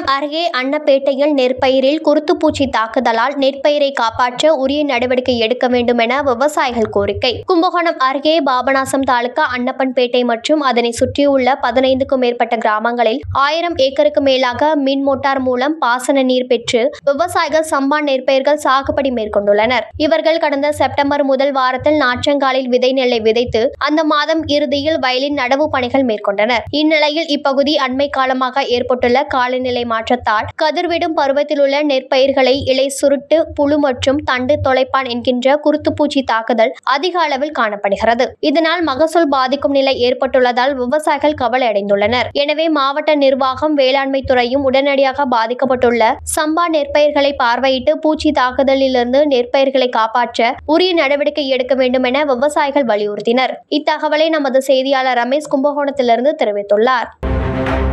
கும்பகோணம் அருகே அன்னப்பேட்டையில் நெற்பயிரில் குருத்துப்பூச்சி தாக்குதலால் நெற்பயிரை காப்பாற்ற உரிய நடவடிக்கை எடுக்க வேண்டும் என விவசாயிகள் கோரிக்கை. கும்பகோணம் அருகே பாபநாசம் தாலுகா அன்னப்பன்பேட்டை மற்றும் அதனை சுற்றியுள்ள 15க்கும் மேற்பட்ட கிராமங்களில் 1000 ஏக்கருக்கு மேலாக மின் மோட்டார் மூலம் பாசன நீர் பெற்று விவசாயிகள் சம்பா நெற்பயிர்கள் சாகுபடி மேற்கொண்டுள்ளனர். இவர்கள் கடந்த செப்டம்பர் முதல் வாரத்தில் நாற்றங்காலில் விதை நெல்லை விதைத்து அந்த மாதம் இறுதியில் வயலின் நடவு பணிகள் மேற்கொண்டனர். இந்நிலையில் இப்பகுதி அண்மை காலமாக ஏற்பட்டுள்ள காலநிலை மாற்றத்தால் கதிர்விடும் பருவத்தில் உள்ள நெற்பயிர்களை இலை சுருட்டு, புழு மற்றும் தண்டு தொலைப்பான் என்கின்ற குருத்துப்பூச்சி தாக்குதல் அதிக அளவில் காணப்படுகிறது. இதனால் மகசூல் பாதிக்கும் நிலை ஏற்பட்டுள்ளதால் விவசாயிகள் கவலை அடைந்துள்ளனர். எனவே மாவட்ட நிர்வாகம், வேளாண்மை துறையும் உடனடியாக பாதிக்கப்பட்டுள்ள சம்பா நெற்பயிர்களை பார்வையிட்டு பூச்சி தாக்குதலிலிருந்து நெற்பயிர்களை காப்பாற்ற உரிய நடவடிக்கை எடுக்க வேண்டும் என விவசாயிகள் வலியுறுத்தினர். இத்தகவலை நமது செய்தியாளர் ரமேஷ் கும்பகோணத்திலிருந்து தெரிவித்துள்ளார்.